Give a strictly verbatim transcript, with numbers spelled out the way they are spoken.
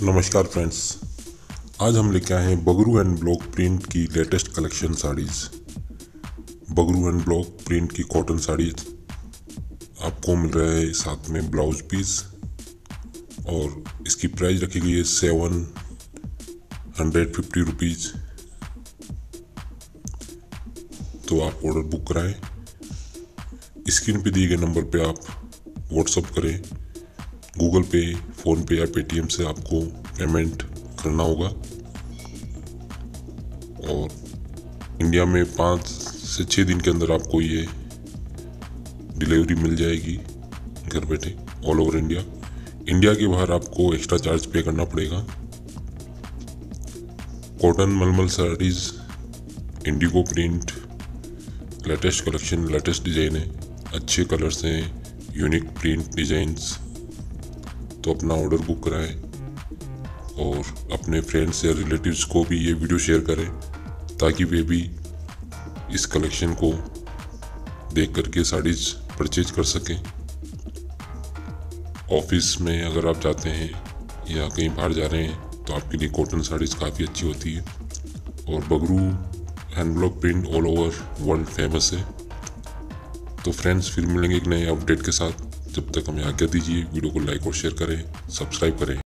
नमस्कार फ्रेंड्स, आज हम लेके आए हैं बगरू एंड ब्लॉक प्रिंट की latest collection saris. Bagru and block print की कॉटन साड़ीज आपको मिल रहा है साथ में ब्लाउज पीस, और इसकी प्राइस रखी गई है सेवन हंड्रेड फिफ्टी रुपीज़। तो आप ऑर्डर बुक कराएं। स्क्रीन पे दिए गए नंबर पे आप व्हाट्सअप करें। गूगल पे, फ़ोन पे या पेटीएम से आपको पेमेंट करना होगा, और इंडिया में पाँच से छः दिन के अंदर आपको ये डिलीवरी मिल जाएगी घर बैठे ऑल ओवर इंडिया। इंडिया के बाहर आपको एक्स्ट्रा चार्ज पे करना पड़ेगा। कॉटन मलमल saris, indigo print, latest collection, latest design है, अच्छे कलर्स हैं, यूनिक प्रिंट डिज़ाइंस। तो अपना ऑर्डर बुक कराएं और अपने फ्रेंड्स या रिलेटिव्स को भी ये वीडियो शेयर करें, ताकि वे भी इस कलेक्शन को देख करके साड़ीज़ परचेज कर सकें। ऑफिस में अगर आप जाते हैं या कहीं बाहर जा रहे हैं तो आपके लिए कॉटन साड़ीज़ काफ़ी अच्छी होती है, और Bagru hand block print all over world famous है। तो फ्रेंड्स, फिर मिलेंगे एक नए अपडेट के साथ। जब तक हमें आज्ञा दीजिए, वीडियो को लाइक और शेयर करें, सब्सक्राइब करें।